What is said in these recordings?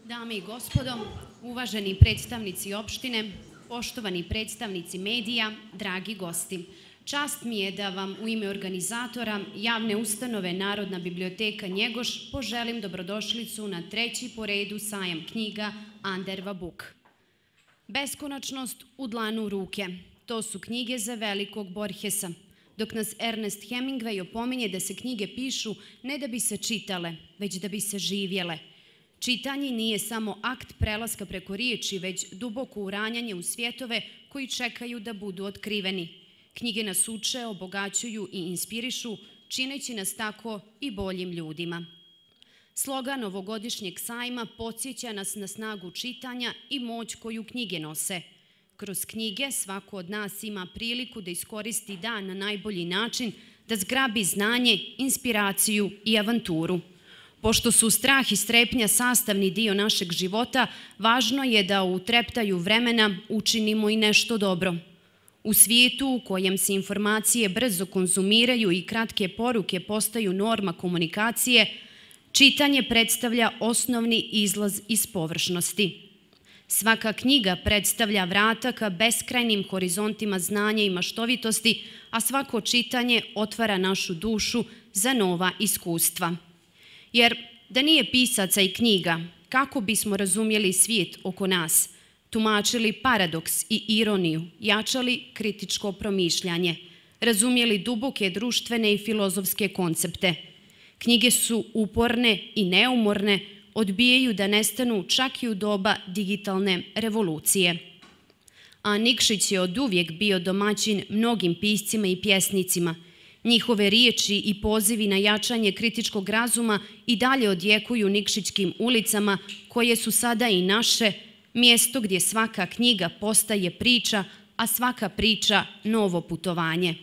Dame i gospodo, uvaženi predstavnici opštine, poštovani predstavnici medija, dragi gosti. Čast mi je da vam u ime organizatora javne ustanove Narodna biblioteka Njegoš poželim dobrodošlicu na 3. po redu sajam knjiga Anderva Buk. Beskonačnost u dlanu ruke. To su knjige za velikog Borgesa. Dok nas Ernest Hemingway opominje da se knjige pišu ne da bi se čitale, već da bi se živjele. Čitanje nije samo akt prelaska preko riječi, već duboko uranjanje u svjetove koji čekaju da budu otkriveni. Knjige nas uče, obogaćuju i inspirišu, čineći nas tako i boljim ljudima. Slogan ovogodišnjeg sajma podsjeća nas na snagu čitanja i moć koju knjige nose. Kroz knjige svako od nas ima priliku da iskoristi dan na najbolji način, da zgrabi znanje, inspiraciju i avanturu. Pošto su strah i strepnja sastavni dio našeg života, važno je da u treptaju vremena učinimo i nešto dobro. U svijetu u kojem se informacije brzo konzumiraju i kratke poruke postaju norma komunikacije, čitanje predstavlja osnovni izlaz iz površnosti. Svaka knjiga predstavlja vrata ka beskrajnim horizontima znanja i maštovitosti, a svako čitanje otvara našu dušu za nova iskustva. Jer da nije pisaca i knjiga, kako bismo razumjeli svijet oko nas, tumačili paradoks i ironiju, jačali kritičko promišljanje, razumjeli duboke društvene i filozofske koncepte. Knjige su uporne i neumorne, odbijaju da nestanu čak i u doba digitalne revolucije. A Nikšić je oduvijek bio domaćin mnogim piscima i pjesnicima. Njihove riječi i pozivi na jačanje kritičkog razuma i dalje odjekuju Nikšićkim ulicama, koje su sada i naše, mjesto gdje svaka knjiga postaje priča, a svaka priča novo putovanje.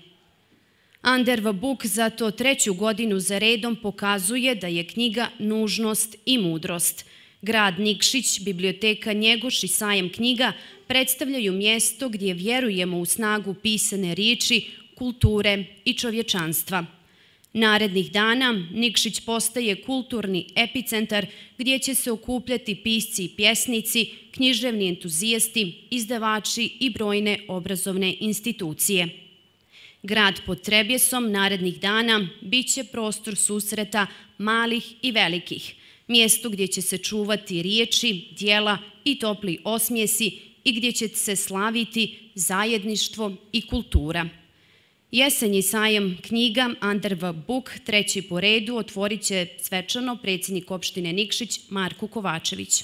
Anderva Buk zato 3. godinu za redom pokazuje da je knjiga nužnost i mudrost. Grad Nikšić, biblioteka Njegoš i sajam knjiga predstavljaju mjesto gdje vjerujemo u snagu pisane riječi, kulture i čovječanstva. Narednih dana Nikšić postaje kulturni epicentar gdje će se okupljati pisci i pjesnici, književni entuzijasti, izdavači i brojne obrazovne institucije. Grad pod Trebjesom narednih dana bit će prostor susreta malih i velikih, mjesto gdje će se čuvati riječi, djela i topli osmijesi i gdje će se slaviti zajedništvo i kultura. Jesenji sajam knjiga Anderva Buk 3. po redu otvorit će svečano predsjednik opštine Nikšić Marko Kovačević.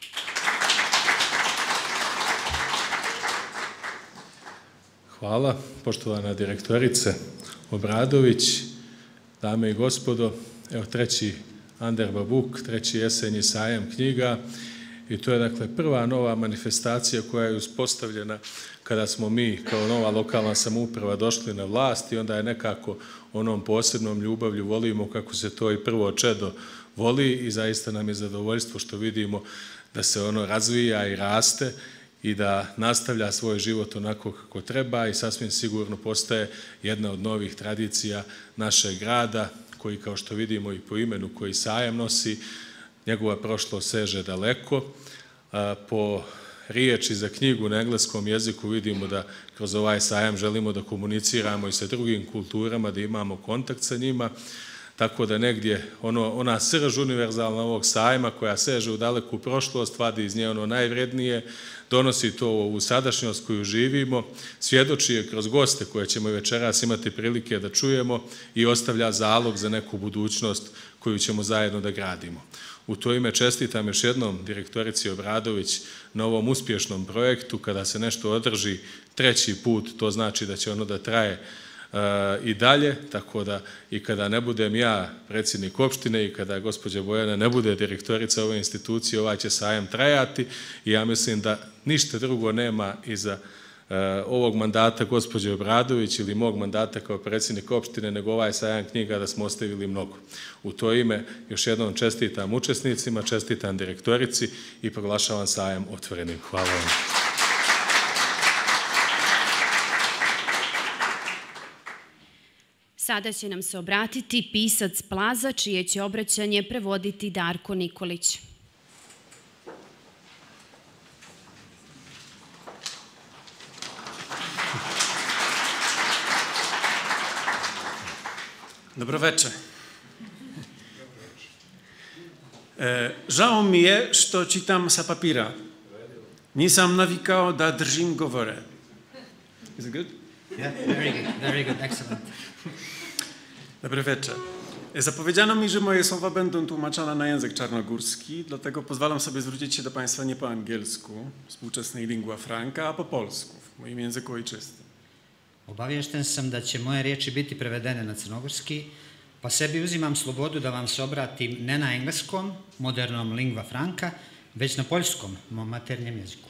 Hvala, poštovana direktorice Obradović, dame i gospodo. Evo 3. Anderva Buk, 3. jesenji sajam knjiga i to je dakle prva nova manifestacija koja je uspostavljena kada smo mi kao nova lokalna samouprava došli na vlast i onda je nekako onom posebnom ljubavlju volimo kako se to i prvo čedo voli i zaista nam je zadovoljstvo što vidimo da se ono razvija i raste i da nastavlja svoj život onako kako treba i sasvim sigurno postaje jedna od novih tradicija našeg grada koji kao što vidimo i po imenu koji sajam nosi, njegova prošlost seže daleko. Po riječi za knjigu na engleskom jeziku vidimo da kroz ovaj sajam želimo da komuniciramo i sa drugim kulturama, da imamo kontakt sa njima, tako da negdje ona srž univerzalna ovog sajma koja seže u daleku prošlost, vadi iz nje ono najvrednije, donosi to u sadašnjost koju živimo, svjedoči je kroz goste koje ćemo večeras imati prilike da čujemo i ostavlja zalog za neku budućnost koju ćemo zajedno da gradimo. U to ime čestitam još jednom direktorici Obradović na ovom uspješnom projektu. Kada se nešto održi 3. put, to znači da će ono da traje i dalje, tako da i kada ne budem ja predsjednik opštine i kada gospođa Bojana ne bude direktorica ove institucije, ovaj će sajam trajati i ja mislim da ništa drugo nema iza ovog mandata gospođe Obradović ili mog mandata kao predsjednik opštine nego ovaj sajam knjiga da smo ostavili mnogo. U to ime još jednom čestitam učesnicima, čestitam direktorici i proglašavam sajam otvorenim. Hvala vam. Sada će nam se obratiti pisac Plaza, čije će obraćanje prevoditi Darko Nikolić. Dobro večer. Žao mi je što čitam sa papira. Nisam navikao da držim govore. Is it good? Yeah, very good, excellent. Dobry wieczór. Zapowiedziano mi, że moje słowa będą tłumaczone na język czarnogórski, dlatego pozwalam sobie zwrócić się do Państwa nie po angielsku, współczesnej lingua franca, a po polsku, w moim języku ojczystym. Obaviješten sam da će moje riječi biti prevedene na crnogorski, pa sebi uzimam slobodu da vam se obratim ne na engleskom, modernom lingua franca, već na poljskom, mom maternjem jeziku.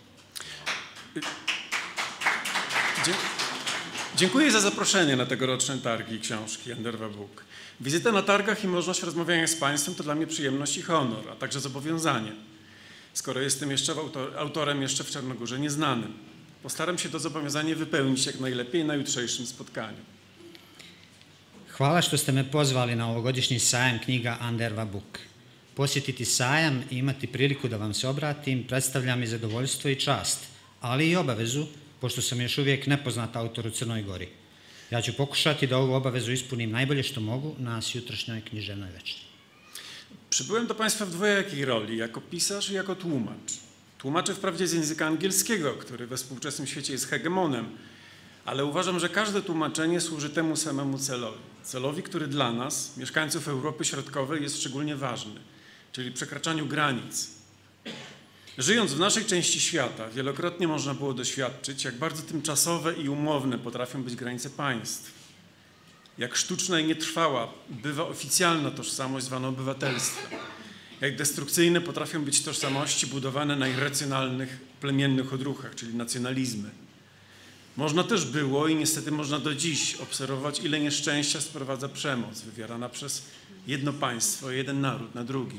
Dziękuję za zaproszenie na tegoroczne targi książki Anderva Book. Wizyta na targach i możliwość rozmawiania z Państwem to dla mnie przyjemność i honor, a także zobowiązanie. Skoro jestem jeszcze autorem jeszcze w Czarnogórze nieznanym, postaram się to zobowiązanie wypełnić jak najlepiej na jutrzejszym spotkaniu. Hvala što ste me pozvali na ovogodišnji sajam knjiga Anderva Book. Posjetiti sajam i imati priliku da vam se obratim predstavlja mi zadovoljstvo i čast, ali i obavezu, pošto sam još uvijek nepoznat autor u Crnoj Gori. Ja ću pokušati da ovu obavezu ispunim najbolje što mogu na jutrošnjoj književnoj večeri. Przybyłem do Państwa w dwojakiej roli, jako pisarz i jako tłumacz. Tłumaczę wprawdzie z języka angielskiego, który we współczesnym świecie jest hegemonem, ale uważam, że każde tłumaczenie służy temu samemu celowi. Celowi, który dla nas, mieszkańców Europy Środkowej, jest szczególnie ważny, czyli przekraczaniu granic. Żyjąc w naszej części świata, wielokrotnie można było doświadczyć, jak bardzo tymczasowe i umowne potrafią być granice państw. Jak sztuczna i nietrwała bywa oficjalna tożsamość zwana obywatelstwem. Jak destrukcyjne potrafią być tożsamości budowane na irracjonalnych, plemiennych odruchach, czyli nacjonalizmy. Można też było i niestety można do dziś obserwować, ile nieszczęścia sprowadza przemoc wywierana przez jedno państwo, jeden naród na drugim.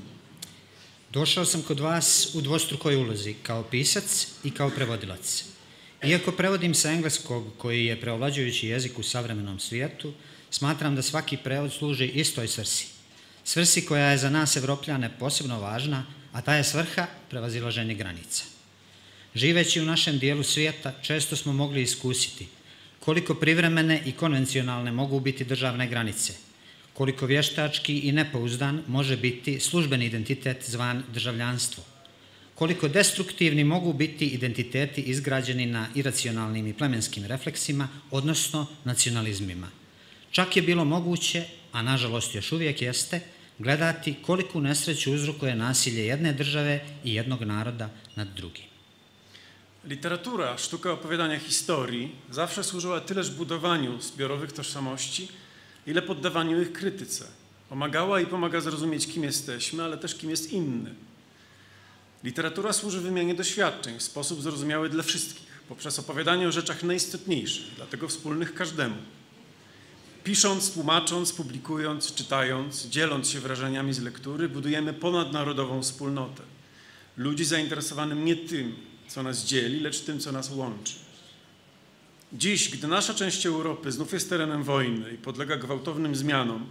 Došao sam kod vas u dvostrukoj ulozi, kao pisac i kao prevodilac. Iako prevodim sa engleskog, koji je preovlađujući jezik u savremenom svijetu, smatram da svaki prevod služi istoj svrsi. Svrsi koja je za nas Evropljane posebno važna, a ta je svrha prevazilaženje granica. Živeći u našem dijelu svijeta, često smo mogli iskusiti koliko privremene i konvencionalne mogu biti državne granice, koliko vještački i nepouzdan može biti službeni identitet zvan državljanstvo, koliko destruktivni mogu biti identiteti izgrađeni na iracionalnim i plemenskim refleksima, odnosno nacionalizmima. Čak je bilo moguće, a nažalost još uvijek jeste, gledati koliku nesreću uzrokuje nasilje jedne države i jednog naroda nad drugim. Literatura, sztuka opowiadania historii zawsze służyła tyleż budowaniu zbiorowych tożsamości, ile poddawaniu ich krytyce. Pomagała i pomaga zrozumieć, kim jesteśmy, ale też kim jest inny. Literatura służy wymianie doświadczeń w sposób zrozumiały dla wszystkich, poprzez opowiadanie o rzeczach najistotniejszych, dlatego wspólnych każdemu. Pisząc, tłumacząc, publikując, czytając, dzieląc się wrażeniami z lektury, budujemy ponadnarodową wspólnotę. Ludzi zainteresowanych nie tym, co nas dzieli, lecz tym, co nas łączy. Dziś, gdy nasza część Europy znów jest terenem wojny i podlega gwałtownym zmianom,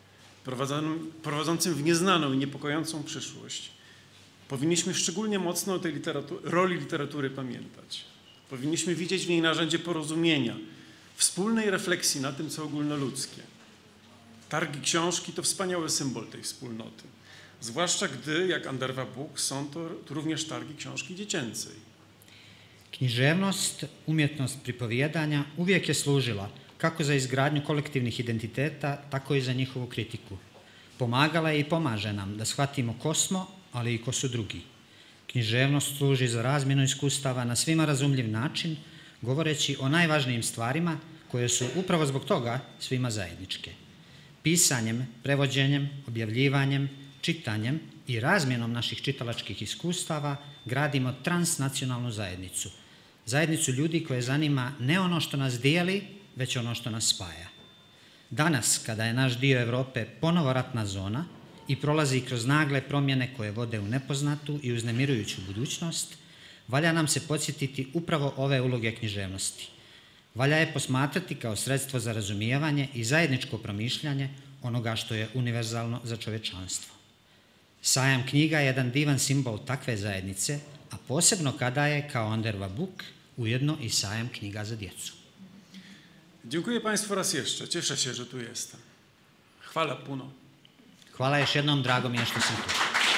prowadzącym w nieznaną i niepokojącą przyszłość, powinniśmy szczególnie mocno o tej roli literatury pamiętać. Powinniśmy widzieć w niej narzędzie porozumienia, wspólnej refleksji na tym, co ogólnoludzkie. Targi książki to wspaniały symbol tej wspólnoty. Zwłaszcza gdy, jak Anderva Book, są to również targi książki dziecięcej. Književnost, umjetnost pripovijedanja uvijek je služila kako za izgradnju kolektivnih identiteta, tako i za njihovu kritiku. Pomagala je i pomaže nam da shvatimo ko smo, ali i ko su drugi. Književnost služi za razmjenu iskustava na svima razumljiv način, govoreći o najvažnijim stvarima koje su upravo zbog toga svima zajedničke. Pisanjem, prevođenjem, objavljivanjem, čitanjem i razmjenom naših čitalačkih iskustava gradimo transnacionalnu zajednicu. Zajednicu ljudi koje zanima ne ono što nas dijeli, već ono što nas spaja. Danas, kada je naš dio Europe ponovo ratna zona i prolazi kroz nagle promjene koje vode u nepoznatu i uznemirujuću budućnost, valja nam se podsjetiti upravo ove uloge književnosti. Valja je posmatrati kao sredstvo za razumijevanje i zajedničko promišljanje onoga što je univerzalno za čovječanstvo. Sajam knjiga je jedan divan simbol takve zajednice, a posebno kada je, kao Anderva Book, ujedno i sajam knjiga za djecu. Dziękuję Państwu raz jeszcze. Cieszę się, że tu jestem. Hvala puno. Hvala još jednom, drago mi je što sam tu.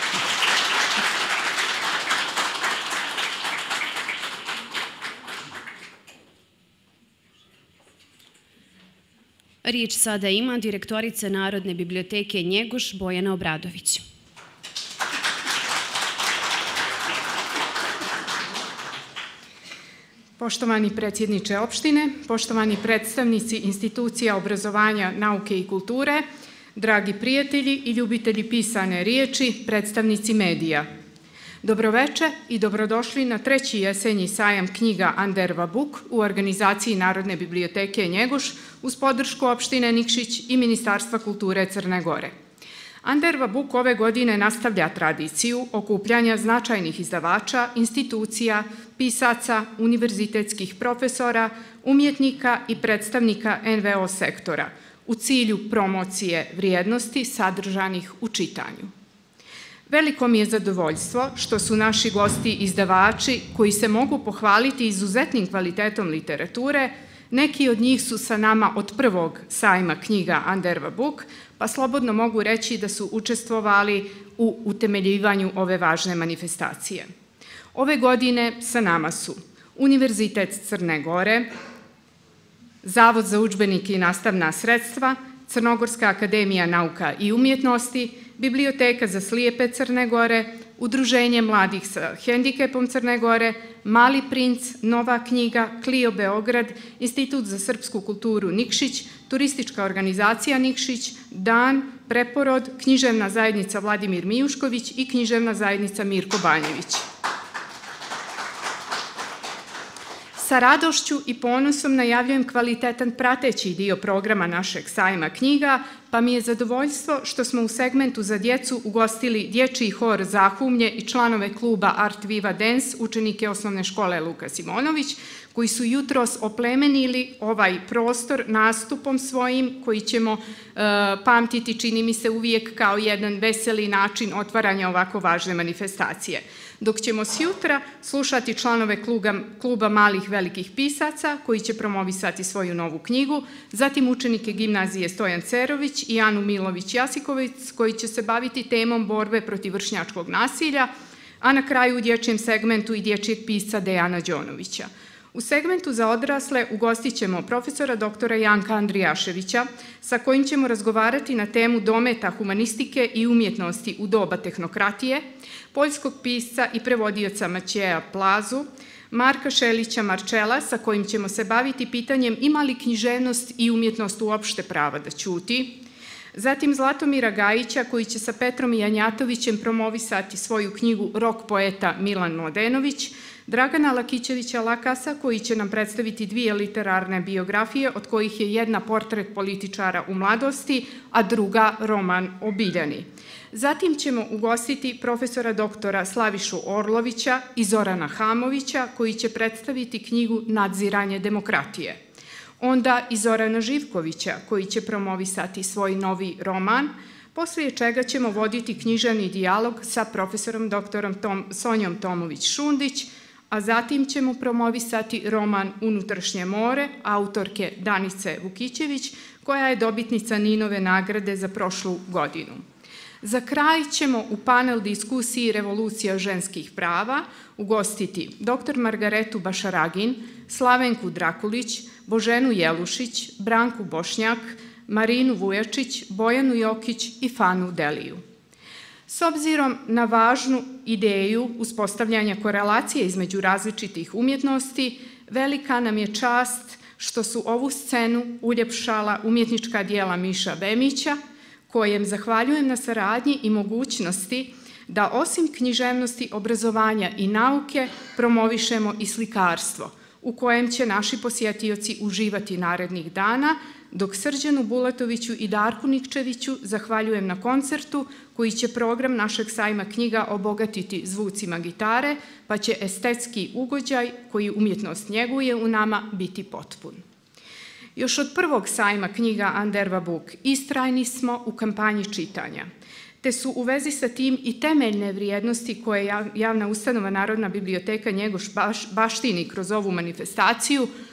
Riječ sada ima direktorica Narodne biblioteke Njegoš Bojana Obradović. Poštovani predsjedniče opštine, poštovani predstavnici institucija obrazovanja, nauke i kulture, dragi prijatelji i ljubitelji pisane riječi, predstavnici medija. Dobroveče i dobrodošli na 3. jesenji sajam knjiga Anderva Buk u organizaciji Narodne biblioteke Njegoš uz podršku opštine Nikšić i Ministarstva kulture Crne Gore. Anderva Buk ove godine nastavlja tradiciju okupljanja značajnih izdavača, institucija, pisaca, univerzitetskih profesora, umjetnika i predstavnika NVO sektora u cilju promocije vrijednosti sadržanih u čitanju. Veliko mi je zadovoljstvo što su naši gosti izdavači koji se mogu pohvaliti izuzetnim kvalitetom literature. Neki od njih su sa nama od prvog sajma knjiga Anderva Buk, pa slobodno mogu reći da su učestvovali u utemeljivanju ove važne manifestacije. Ove godine sa nama su Univerzitet Crne Gore, Zavod za udžbenike i nastavna sredstva, Crnogorska akademija nauka i umjetnosti, Biblioteka za slijepe Crne Gore, Udruženje mladih sa hendikepom Crne Gore, Mali princ, Nova knjiga, Clio Beograd, Institut za srpsku kulturu Nikšić, Turistička organizacija Nikšić, Dan, Preporod, Književna zajednica Vladimir Mijušković i Književna zajednica Mirko Banjević. Sa radošću i ponosom najavljujem kvalitetan prateći dio programa našeg sajma knjiga, pa mi je zadovoljstvo što smo u segmentu za djecu ugostili dječji hor Zahumlje i članove kluba Art Viva Dance, učenike osnovne škole Luka Simonović, koji su jutros oplemenili ovaj prostor nastupom svojim, koji ćemo pamtiti, čini mi se, uvijek kao jedan veseli način otvaranja ovako važne manifestacije. Dok ćemo sjutra slušati članove kluba malih velikih pisaca koji će promovisati svoju novu knjigu, zatim učenike gimnazije Stojan Cerović i Anu Milović-Jasiković koji će se baviti temom borbe protiv vršnjačkog nasilja, a na kraju u dječjem segmentu i dječjeg pisca Dejana Đonovića. U segmentu za odrasle ugostit ćemo profesora doktora Janka Andrijaševića sa kojim ćemo razgovarati na temu dometa humanistike i umjetnosti u doba tehnokratije, poljskog pisca i prevodioca Maćeja Plazu, Marka Šelića Marčela sa kojim ćemo se baviti pitanjem ima li književnost i umjetnost uopšte prava da ćuti, zatim Zlatomira Gajića koji će sa Petrom Janjatovićem promovisati svoju knjigu Rok poeta Milan Mladenović, Dragana Lakićevića Lakasa koji će nam predstaviti 2 literarne biografije od kojih je jedna portret političara u mladosti, a druga roman o Biljani. Zatim ćemo ugostiti profesora doktora Slavišu Orlovića i Zorana Hamovića koji će predstaviti knjigu Nadziranje demokratije. Onda i Zorana Živkovića koji će promovisati svoj novi roman, poslije čega ćemo voditi književni dijalog sa profesorom doktorom Sonjom Tomović-Šundić, a zatim ćemo promovisati roman Unutrašnje more autorke Danice Vukićević, koja je dobitnica Ninove nagrade za prošlu godinu. Za kraj ćemo u panel diskusiji Revolucija ženskih prava ugostiti dr. Margaretu Bašaragin, Slavenku Drakulić, Boženu Jelušić, Branku Bošnjak, Marinu Vujačić, Bojanu Jokić i Fanu Deliju. S obzirom na važnu ideju uspostavljanja korelacije između različitih umjetnosti, velika nam je čast što su ovu scenu uljepšala umjetnička dijela Miša Bemića, kojem zahvaljujem na saradnji i mogućnosti da osim književnosti, obrazovanja i nauke promovišemo i slikarstvo, u kojem će naši posjetioci uživati narednih dana, dok Srđanu Bulatoviću i Darku Nikčeviću zahvaljujem na koncertu koji će program našeg sajma knjiga obogatiti zvucima gitare, pa će estetski ugođaj koji umjetnost njeguje u nama biti potpun. Još od prvog sajma knjiga Anderva Buk istrajni smo u kampanji čitanja, te su u vezi sa tim i temeljne vrijednosti koje javna ustanova Narodna biblioteka Njegoš baštini kroz ovu manifestaciju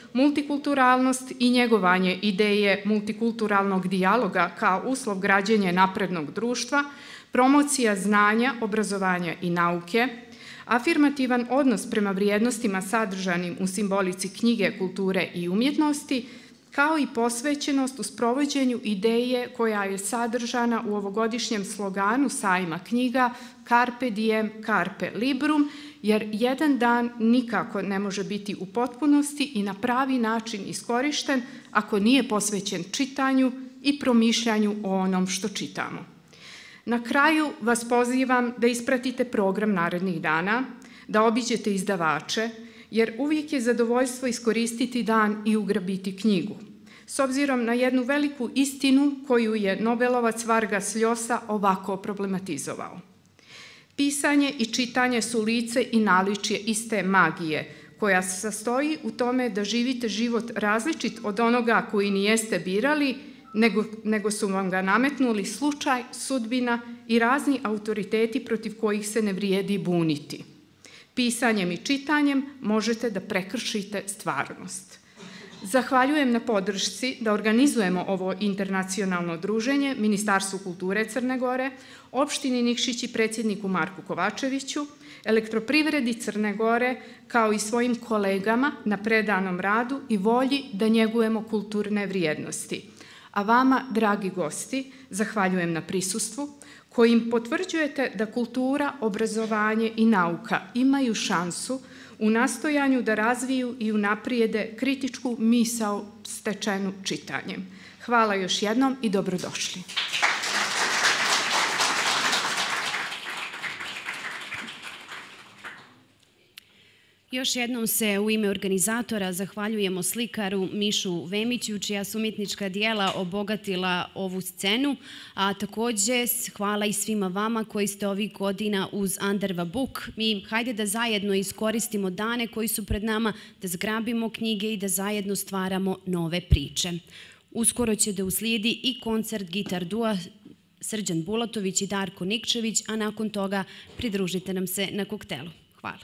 multikulturalnost i njegovanje ideje multikulturalnog dijaloga kao uslov građenja naprednog društva, promocija znanja, obrazovanja i nauke, afirmativan odnos prema vrijednostima sadržanim u simbolici knjige, kulture i umjetnosti, kao i posvećenost u sprovođenju ideje koja je sadržana u ovogodišnjem sloganu sajma knjiga Carpe diem, carpe librum, jer jedan dan nikako ne može biti u potpunosti i na pravi način iskorišten ako nije posvećen čitanju i promišljanju o onom što čitamo. Na kraju vas pozivam da ispratite program narednih dana, da obiđete izdavače, jer uvijek je zadovoljstvo iskoristiti dan i ugrabiti knjigu. S obzirom na jednu veliku istinu koju je Nobelovac Vargas Llosa ovako problematizovao. Pisanje i čitanje su lice i naličje iste magije, koja se sastoji u tome da živite život različit od onoga koji nijeste birali, nego su vam ga nametnuli slučaj, sudbina i razni autoriteti protiv kojih se ne vrijedi buniti. Pisanjem i čitanjem možete da prekršite stvarnost. Zahvaljujem na podršci da organizujemo ovo internacionalno druženje Ministarstvu kulture Crne Gore, opštini Nikšić i predsjedniku Marku Kovačeviću, Elektroprivredi Crne Gore, kao i svojim kolegama na predanom radu i volji da njegujemo kulturne vrijednosti. A vama, dragi gosti, zahvaljujem na prisustvu, kojim potvrđujete da kultura, obrazovanje i nauka imaju šansu u nastojanju da razviju i unaprijede kritičku misao stečenu čitanjem. Hvala još jednom i dobrodošli. Još jednom se u ime organizatora zahvaljujemo slikaru Mišu Vemiću, čija su umjetnička dijela obogatila ovu scenu, a takođe hvala i svima vama koji ste ovih godina uz Anderva Book. Hajde da zajedno iskoristimo dane koji su pred nama, da zgrabimo knjige i da zajedno stvaramo nove priče. Uskoro će da uslijedi i koncert gitar dua Srđan Bulatović i Darko Nikčević, a nakon toga pridružite nam se na koktelu. Hvala.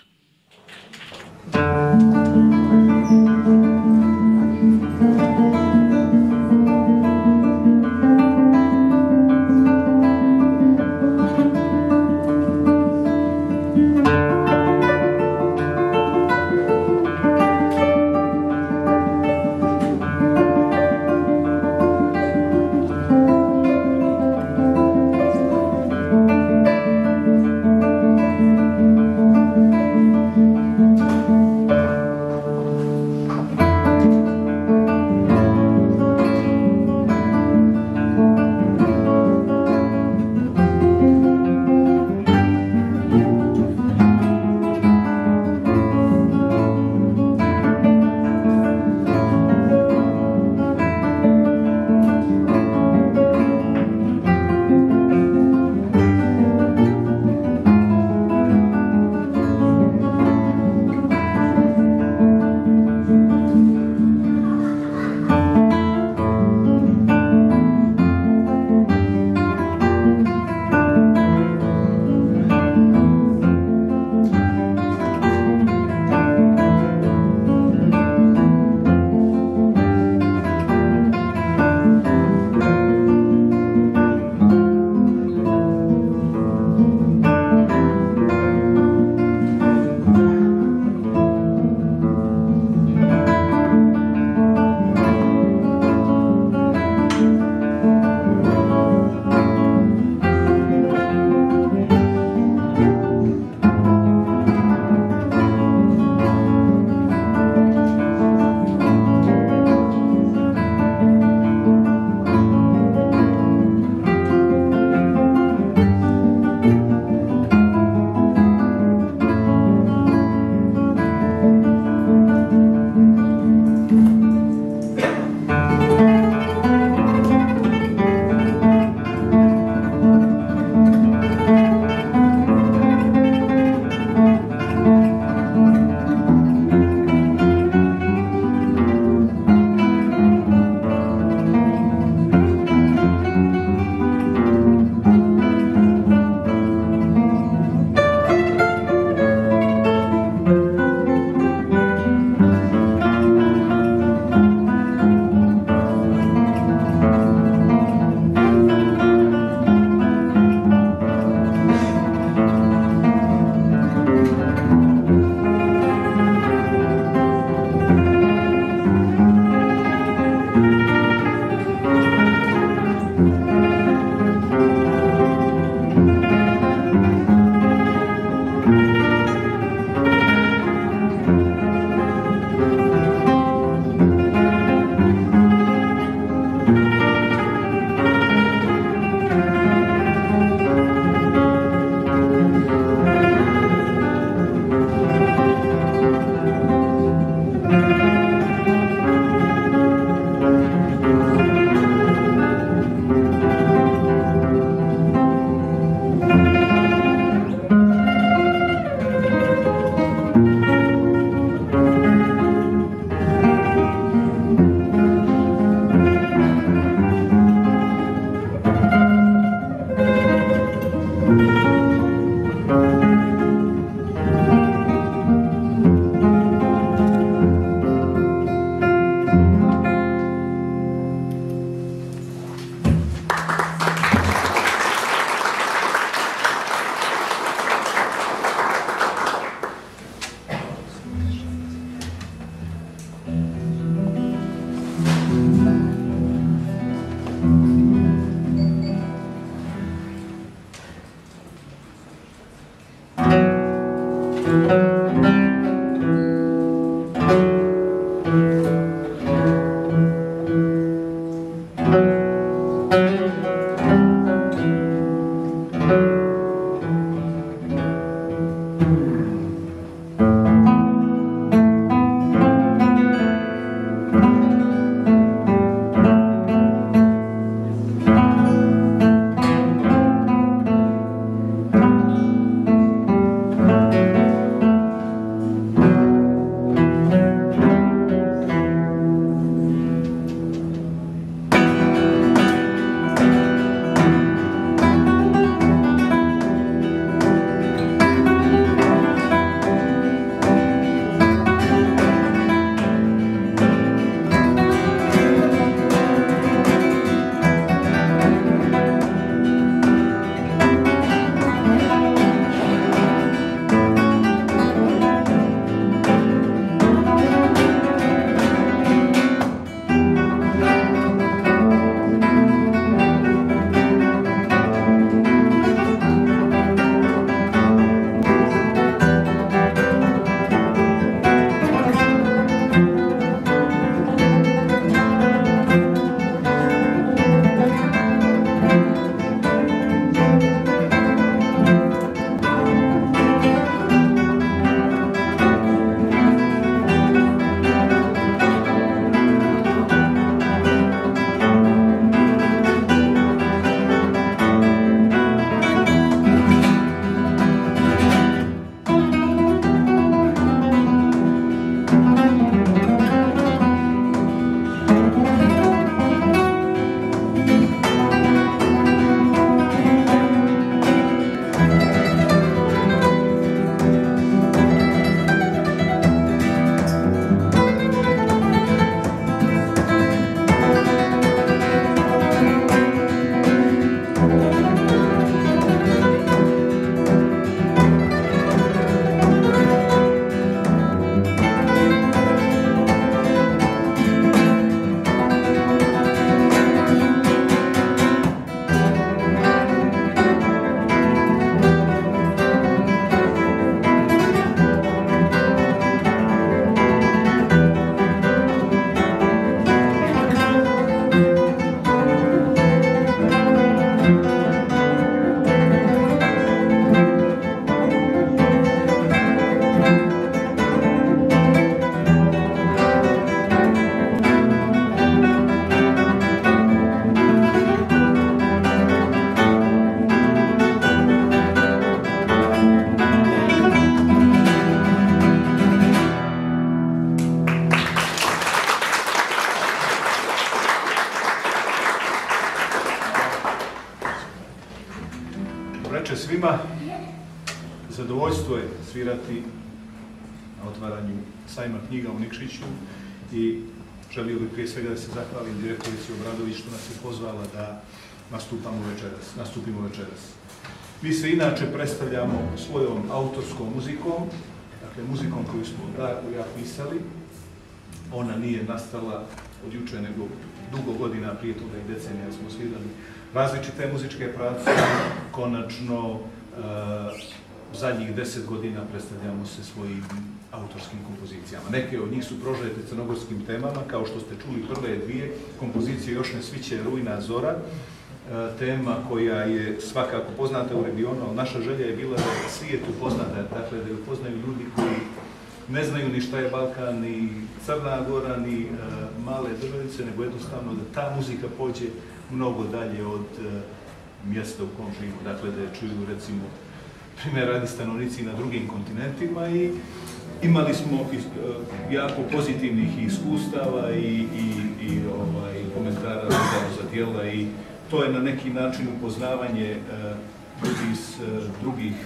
veče svima. Zadovoljstvo je svirati na otvaranju sajma knjiga u Nikšiću i želio bih prije svega da se zahvalim direktorici Obradović što nas je pozvala da nastupimo večeras. Mi se inače predstavljamo svojom autorskom muzikom, dakle muzikom koju smo Darko i ja pisali. Ona nije nastala od juče, nego dugo godina prije toga i decenija smo svirali različite muzičke pravce. Konačno, zadnjih 10 godina predstavljamo se svojim autorskim kompozicijama. Neke od njih su prožete crnogorskim temama, kao što ste čuli prve dvije kompozicije Još ne sviće rujna zora, tema koja je svakako poznata u regionu, ali naša želja je bila da svijetu poznata, dakle da ju poznaju ljudi koji ne znaju ni šta je Balkan, ni Crna Gora, ni male državice, nego jednostavno da ta muzika pođe mnogo dalje od mjesta u kom živimo. Dakle, da je čuju, recimo, primjer radi stanovnici na drugim kontinentima i imali smo jako pozitivnih iskustava i komentara vezano za djela i to je na neki način upoznavanje iz drugih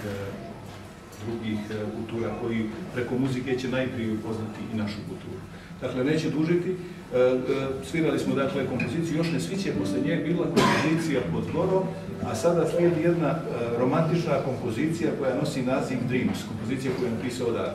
kultura koji preko muzike će najprije upoznati i našu kulturu. Dakle, neće dužiti. Svirali smo, dakle, kompoziciju Još ne sviće, posle nje bila kompozicija Pod gorom, a sada slijedi jedna romantična kompozicija koja nosi naziv Dreams, kompozicija koju je napisao Darko.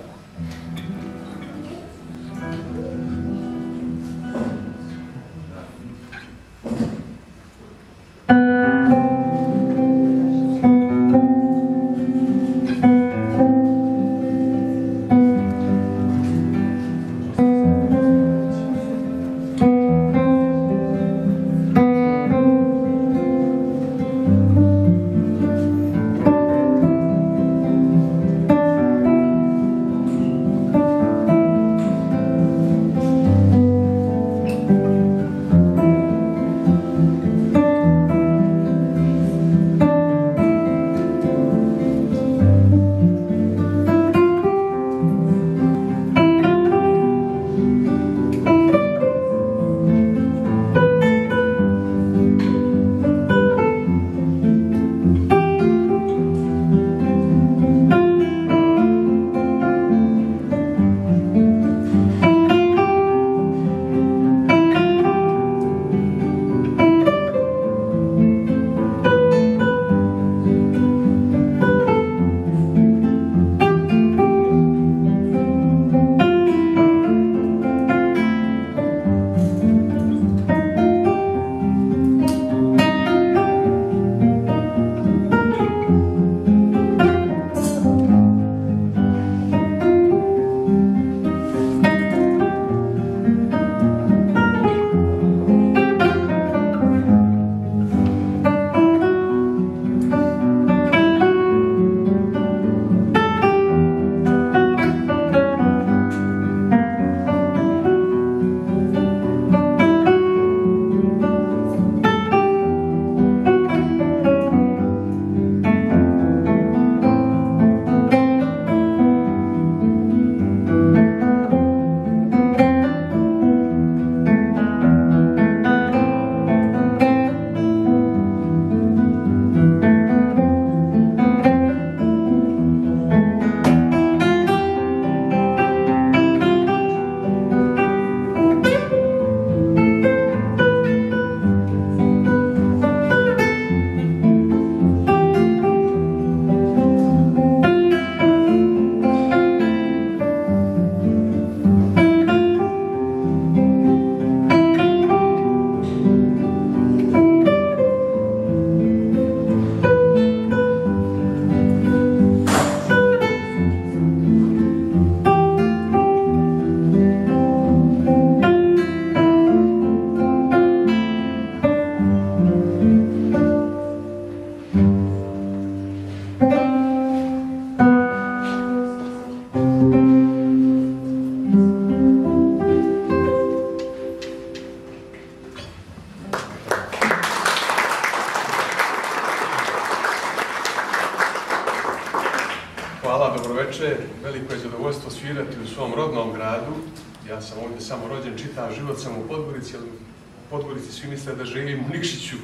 dobroveče. Veliko je zadovoljstvo svirati u svom rodnom gradu. Ja sam ovdje samo rođen, čitav život sam u Podgorici, ali u Podgorici svi misle da živim u Nikšiću.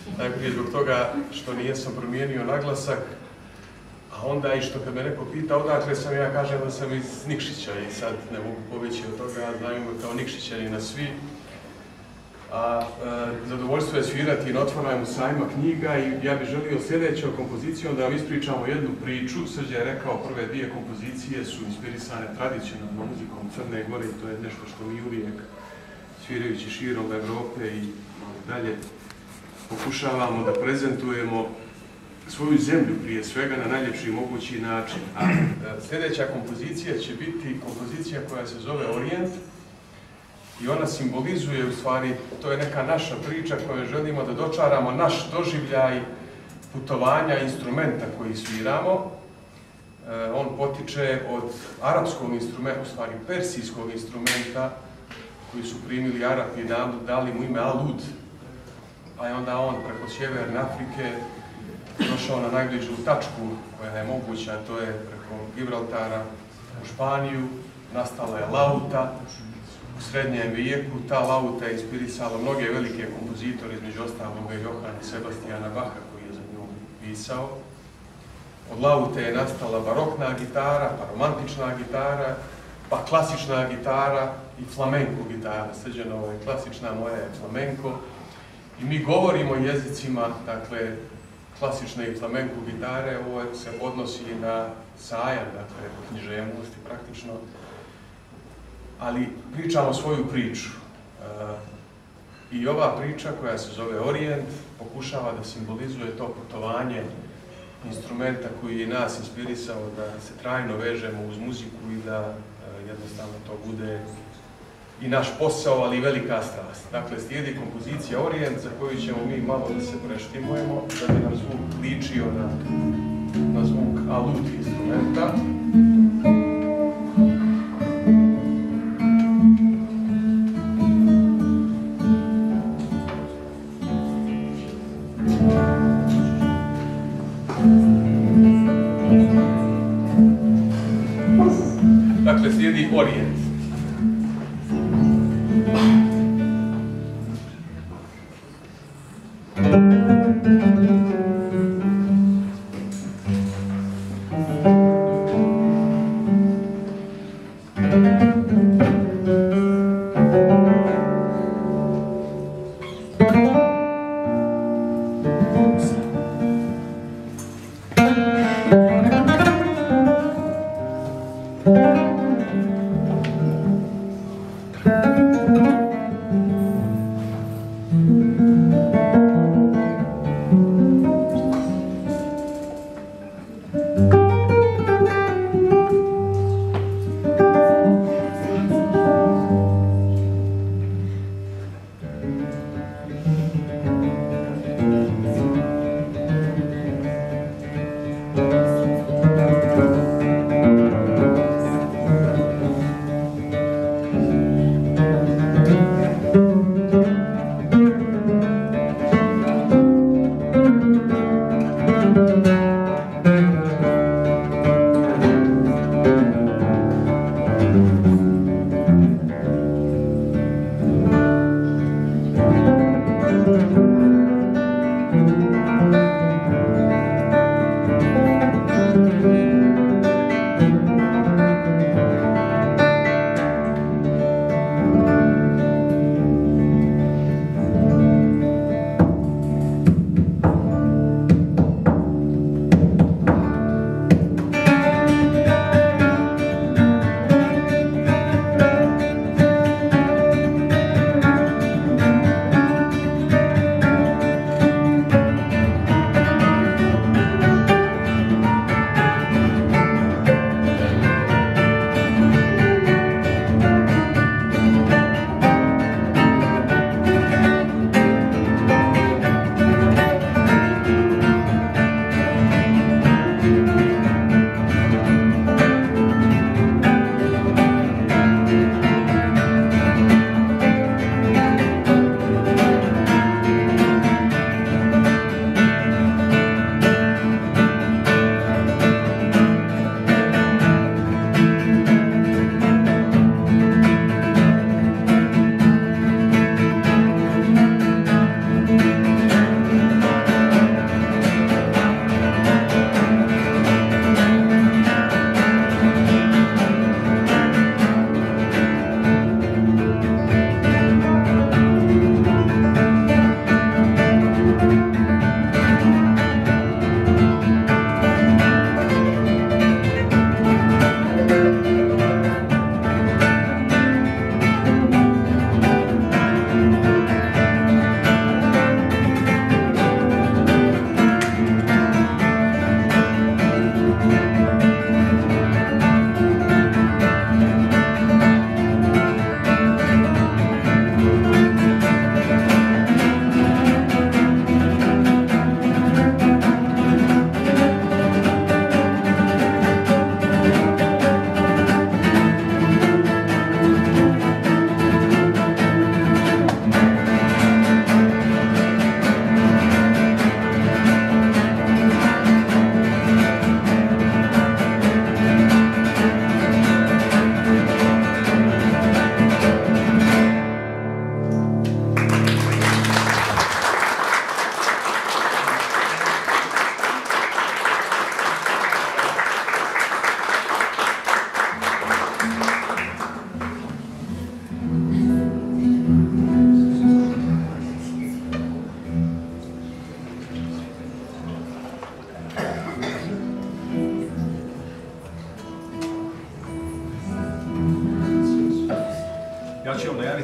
Najprije zbog toga što nijesam promijenio naglasak, a onda i što kad me neko pita odakle sam, ja kažem da sam iz Nikšića i sad ne mogu pobjeći od toga, znaju me kao Nikšićanina svi. A zadovoljstvo je svirati na otvaranju sajma knjiga i ja bih želio sljedećom kompozicijom da vam ispričamo jednu priču. Srđe je rekao, prve dvije kompozicije su inspirisane tradicionalnom muzikom Crne Gore i to je nešto što mi uvijek, svirajući širom Evrope i dalje, pokušavamo da prezentujemo svoju zemlju prije svega na najljepši mogući način. A sljedeća kompozicija će biti kompozicija koja se zove Orijent i ona simbolizuje, u stvari, to je neka naša priča koju želimo da dočaramo, naš doživljaj putovanja instrumenta koji sviramo. On potiče od arapskog instrumenta, u stvari persijskog instrumenta koji su primili Arapi i dali mu ime Alud, pa je onda on preko sjeverne Afrike došao na najbližu tačku koja je moguća, to je preko Gibraltara u Španiju, nastala je lauta u srednjem vijeku. Ta lauta je inspirisala mnoge velike kompozitore, između ostalog i Johana Sebastijana Baha koji je za nju pisao. Od laute je nastala barokna gitara, pa romantična gitara, pa klasična gitara i flamenko gitara. Srđanova je klasična, moja je flamenko. I mi govorimo jezicima, dakle, klasične i flamenko gitare, ovo se odnosi na sajam, dakle, književnosti praktično, ali pričamo svoju priču. I ova priča koja se zove Orijent pokušava da simbolizuje to putovanje instrumenta koji je nas inspirisao da se trajno vežemo uz muziku i da jednostavno to bude i naš posao, ali i velika strast. Dakle, slijedi kompozicija Orijent za koju ćemo mi malo da se preštimujemo, da bi nam zvuk ličio na zvuk alud instrumenta. Dakle, slijedi Orijent.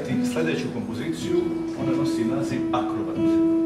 svirati sljedeću kompoziciju, ona nosi naziv Akrobat.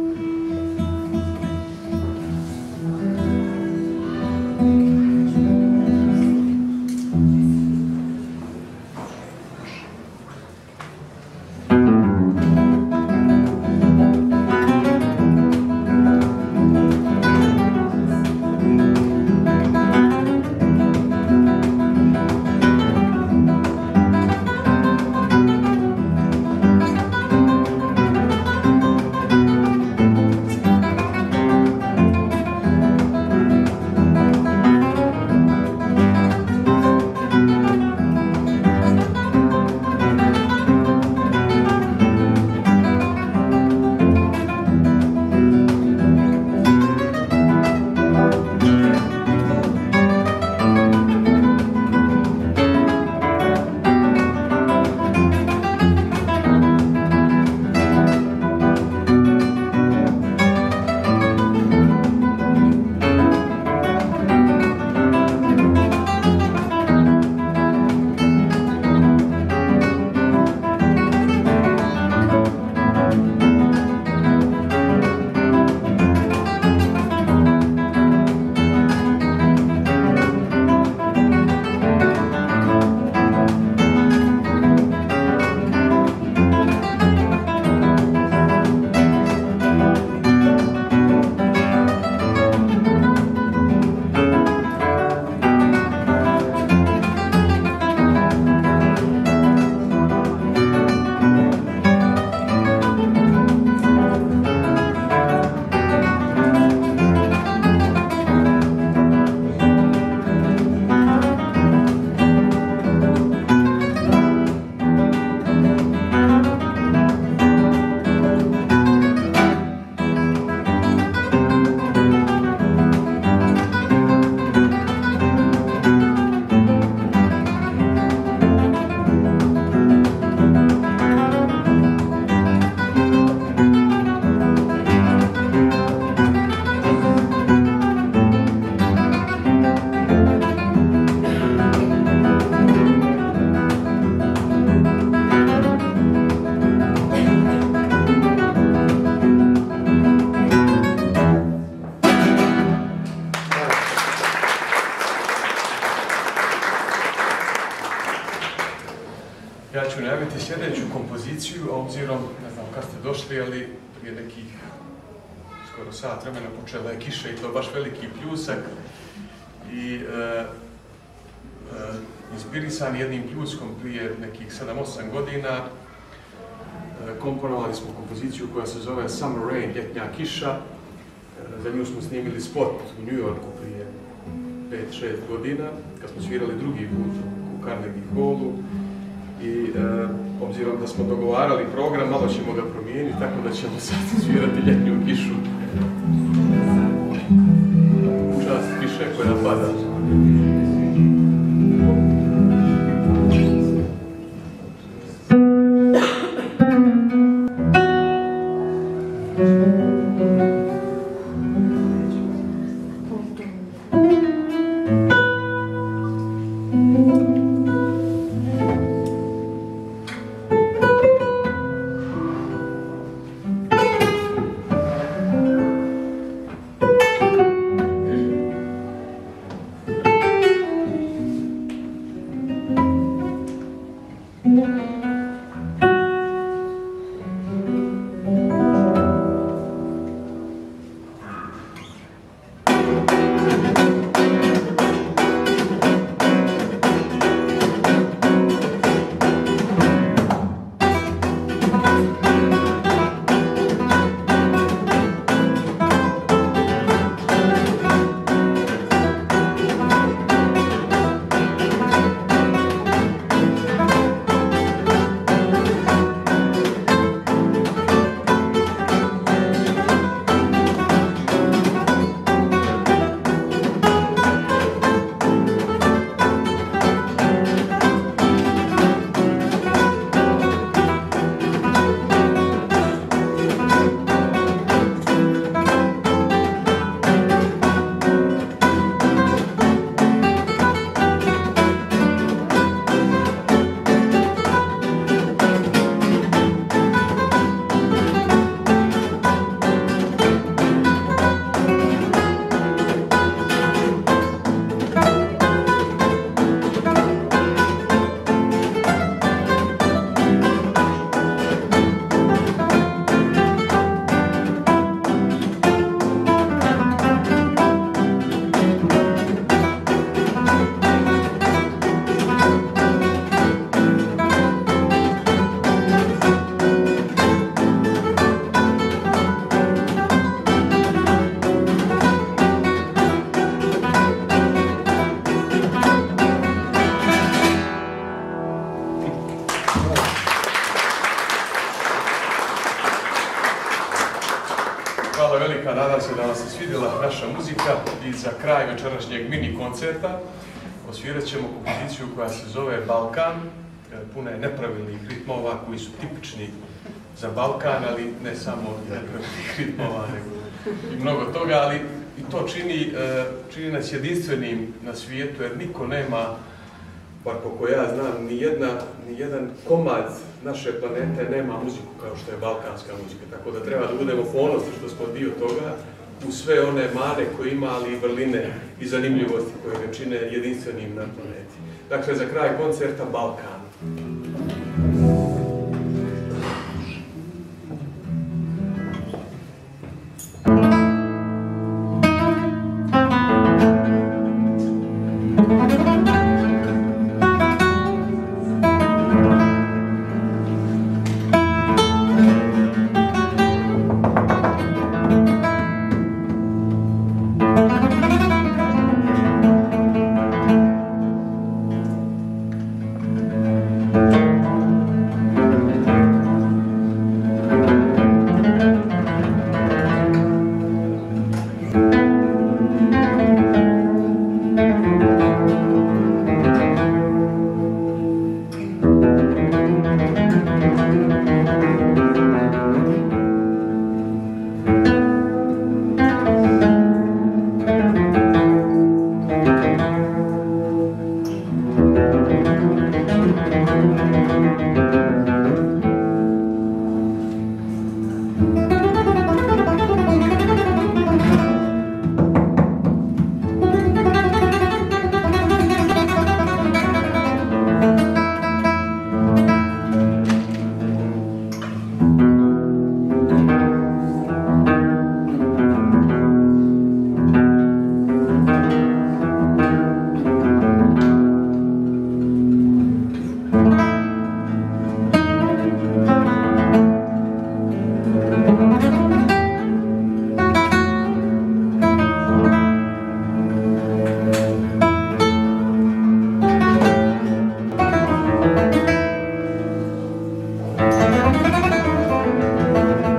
Ja ću najaviti sljedeću kompoziciju, a obzirom, ne znam kad ste došli, ali prije nekih skoro sat vremena počela je kiša i to baš veliki pljusak. I inspirisan jednim pljuskom prije nekih 7-8 godina, komponovali smo kompoziciju koja se zove Summer Rain, ljetnja kiša. Za nju smo snimili spot u New Yorku prije 5-6 godina, kad smo svirali drugi put u Carnegie Hallu. I obzirom da smo dogovarali program, malo ćemo ga promijeniti, tako da ćemo sad svirati ljetnju kišu. U čast kiše koja pada. muzika i za kraj večerašnjeg mini koncerta osvirat ćemo kompoziciju koja se zove Balkan. Puna je nepravilnih ritmova koji su tipični za Balkan, ali ne samo nepravilnih ritmova, nego i mnogo toga, ali i to čini nas jedinstvenim na svijetu, jer niko nema, bar koliko ja znam, ni jedan komad naše planete nema muziku kao što je balkanska muzika, tako da treba da budemo ponosni što smo dio toga, u sve one mane koje ima, ali i vrline i zanimljivosti koje ga čine jedinstvenim na planeti. Dakle, za kraj koncerta Balkan.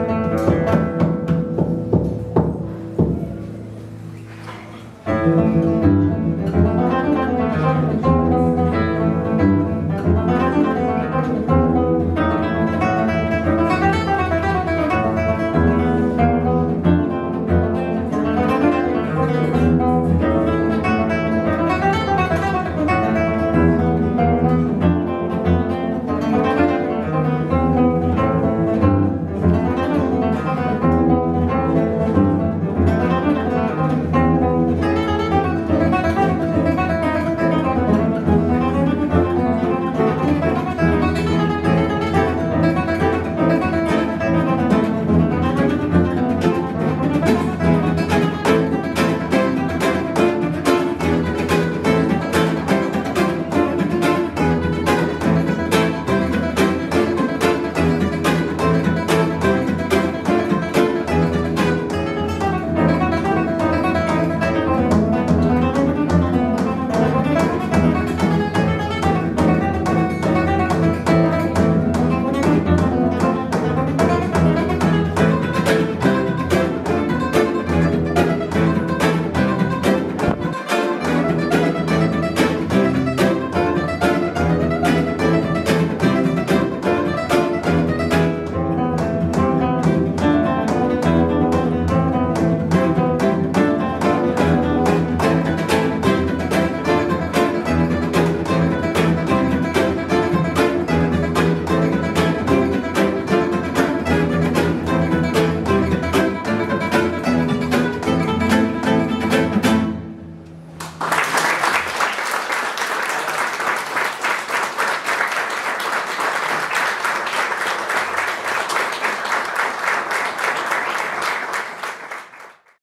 Thank you.